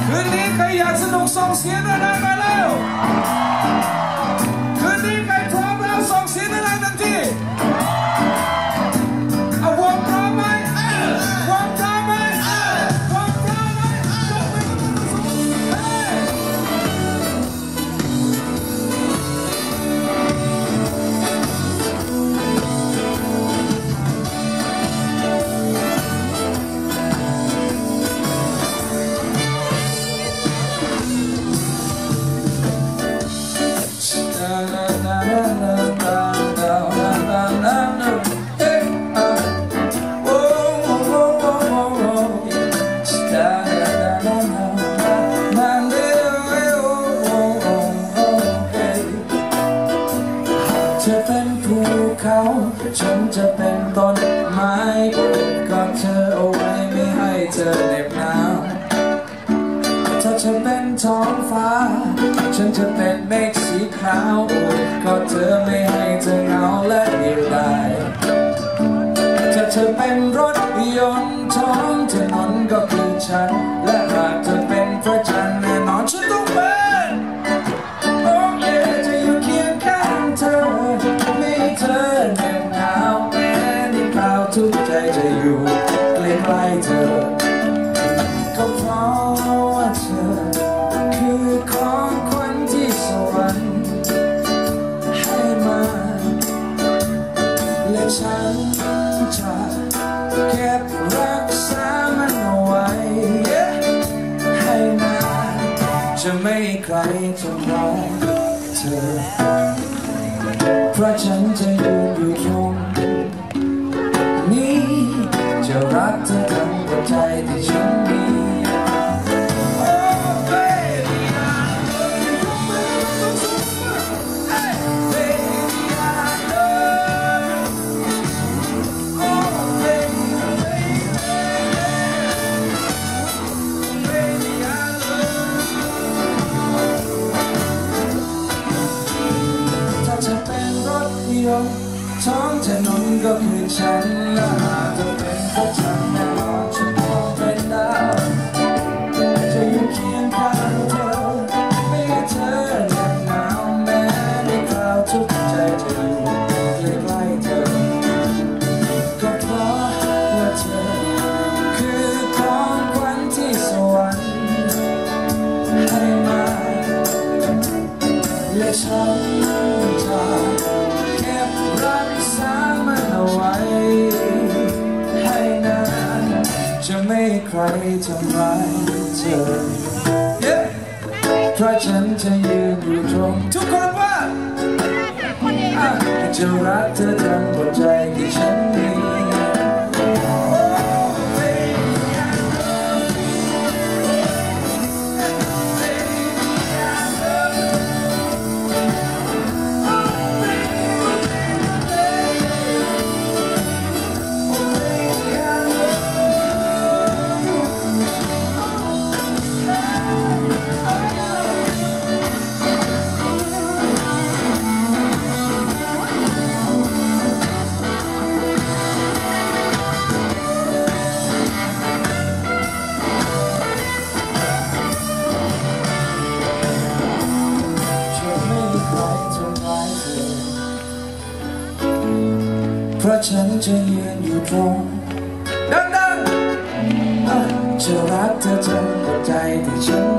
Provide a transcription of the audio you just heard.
คืนนี้ใครอยากสนุกส่งเสียงได้มาแล้วคืนนี้ใครพร้อมแล้วส่งเสียงได้ทันทีเอาวงพร้อมไหมวงพร้อมไหมวงพร้อมไหมจะเป็นภูเขาฉันจะเป็นต้นไม้กอดเธอเอาไว้ไม่ให้เธอเหน็บหนาวถ้าจะเป็นท้องฟ้าฉันจะเป็นเมฆสีขาวกอดเธอไม่ให้เธอเหงาและเดียวดายถ้าเธอเป็นรถยนต์ท้องถนนก็คือฉันและหากเธอเป็นพระจันทร์แน่นอนฉันต้องเป็นโอ้เย่จะอยู่เคียงข้างเธอไม่เธอเหน็บหนาวแม้ในคราวทุกใจจะอยู่ใกล้ๆเธอก็เพราะว่าเธอคือของขวัญที่สวรรค์ให้มาและฉันจะเก็บรักษามันเอาไว้ให้นานจะไม่ให้ใครทำร้ายเธอเพราะฉันจะยืนอยู่ตรงนี้จะรักเธอทั้งหัวใจที่ฉันมีท้องถนนก็คือฉันและหากจะเป็นพวกฉันแน่นอนฉันต้องเป็นดาวจะอยู่เคียงข้างเธอไม่ให้เธอเหน็บหนาวแม้ในคราวทุกใจจะอยู่ใกล้ๆเธอก็เพราะว่าเธอคือของขวัญที่สวรรค์ให้มาและฉันจะรักษามันเอาไว้ให้นานจะไม่ให้ใครทำร้ายเธอเพราะฉันจะยืนอยู่ตรงทุกคนว่าจะรักเธอทั้งหัวใจที่ฉันมีเพราะฉันจะยืนอยู่ตรงดังๆจะรักเธอจนหัวใจที่ฉัน